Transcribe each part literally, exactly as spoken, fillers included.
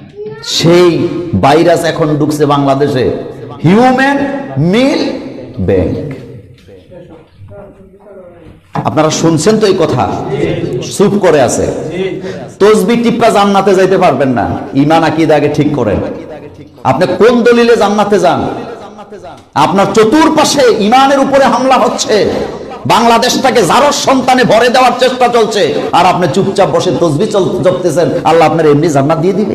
সেই ভাইরাস এখন ঢুকছে বাংলাদেশে, হিউম্যান মিল ব্যাংক। আপনারা শুনছেন তো এই কথা? চুপ করে আছে। তসবিহ টিপা জান্নাতে যাইতে পারবেন না, ঈমান আকীদা আগে ঠিক করেন। আপনি কোন দলিলে জান্নাতে যান? আপনার চতুর্পাশে ঈমানের উপরে হামলা হচ্ছে, বাংলাদেশটাকে জারজ সন্তানে ভরে দেওয়ার চেষ্টা চলছে, আর আপনি চুপচাপ বসে তসবিহ জপতেছেন। আল্লাহ আপনার এমনি জান্নাত দিয়ে দিবে?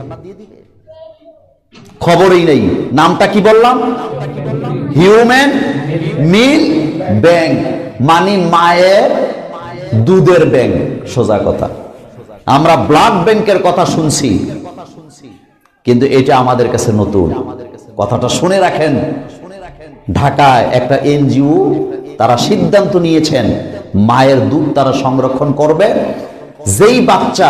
খবরই নেই। নামটা কি বললাম? হিউম্যান মিল ব্যাংক, মানে মায়ের দুধের ব্যাংক। সোজা কথা, আমরা ব্লাড ব্যাংকের কথা শুনছি, কিন্তু এটা আমাদের কাছে নতুন। কথাটা শুনে রাখেন। ঢাকায় একটা এনজিও তারা সিদ্ধান্ত নিয়েছেন মায়ের দুধ তারা সংরক্ষণ করবে। যেই বাচ্চা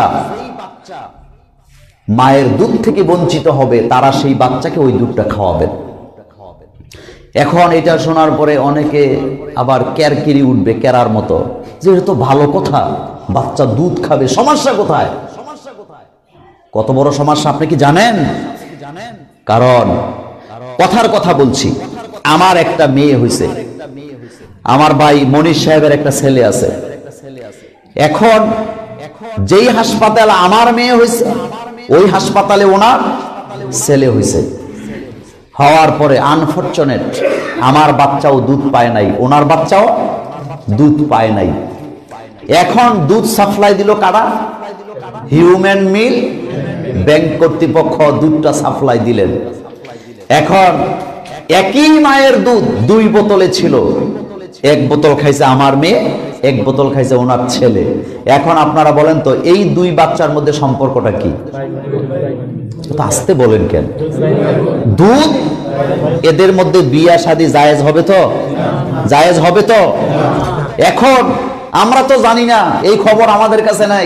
মায়ের দুধ থেকে বঞ্চিত হবে তারা সেই বাচ্চাকে ওই দুধটা খাওয়াবেন। এখন এটা শোনার পরে অনেকে আবার ক্যারকিরি উঠবে, ক্যারার মতো, যে এটা তো ভালো কথা, বাচ্চা দুধ খাবে, সমস্যা কোথায়? কত বড় সমস্যা আপনি কি জানেন? কারণ কথার কথা বলছি, আমার একটা মেয়ে হয়েছে, আমার ভাই মনির সাহেবের একটা ছেলে আছে। এখন যেই হাসপাতালে আমার মেয়ে হয়েছে ওই হাসপাতালে ওনার ছেলে হয়েছে। হওয়ার পরে আনফরচুনেট আমার বাচ্চাও দুধ পায় নাই, ওনার বাচ্চাও দুধ পায় নাই। এখন দুধ সাপ্লাই দিল কারা? হিউম্যান মিল ব্যাংক কর্তৃপক্ষ দুধটা সাপ্লাই দিলেন। এখন একই মায়ের দুধ দুই বোতলে ছিল, এক বোতল খাইছে আমার মেয়ে, এক বোতল খাইছে ওনার ছেলে। এখন আপনারা বলেন তো এই দুই বাচ্চার মধ্যে সম্পর্কটা কি? আসতে বলেন কেন? দুধ এদের মধ্যে বিয়া শাদী জায়েজ হবে তো? জায়েজ হবে তো? এখন আমরা তো জানি না, এই খবর আমাদের কাছে নাই।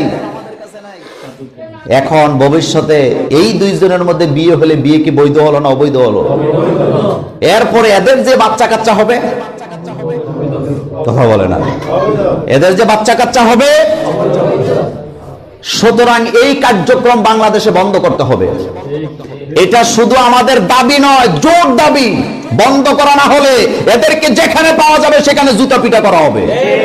এখন ভবিষ্যতে এই দুইজনের মধ্যে বিয়ে হলে বিয়ে কি বৈধ হলো না অবৈধ হলো? এরপরে এদের যে বাচ্চা কাচ্চা হবে, কথা বলে না, এদের যে বাচ্চা কাচ্চা হবে, সুতরাং এই কার্যক্রম বাংলাদেশে বন্ধ করতে হবে। এটা শুধু আমাদের দাবি নয়, জোর দাবি। বন্ধ করা না হলে এদেরকে যেখানে পাওয়া যাবে সেখানে জুতা পিটা করা হবে।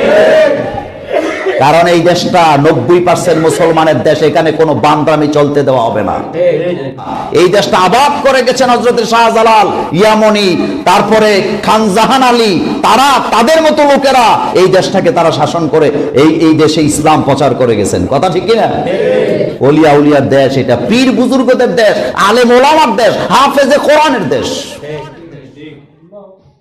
কারণ এই দেশটা নব্বই পার্সেন্ট মুসলমানের দেশ, এখানে কোনো বান্দামি চলতে দেওয়া হবে না। এই দেশটা আবাদ করে গেছেন হযরত শাহজালাল, ইয়ামনি, তারপরে খান জাহান আলী, তারা তাদের মতো লোকেরা এই দেশটাকে তারা শাসন করে এই এই দেশে ইসলাম প্রচার করে গেছেন। কথা ঠিক কিনা? ওলিয়া উলিয়ার দেশ এটা, পীর বুজুর্গদের দেশ, আলেম ওলামার দেশ, হাফেজে কোরআনের দেশ।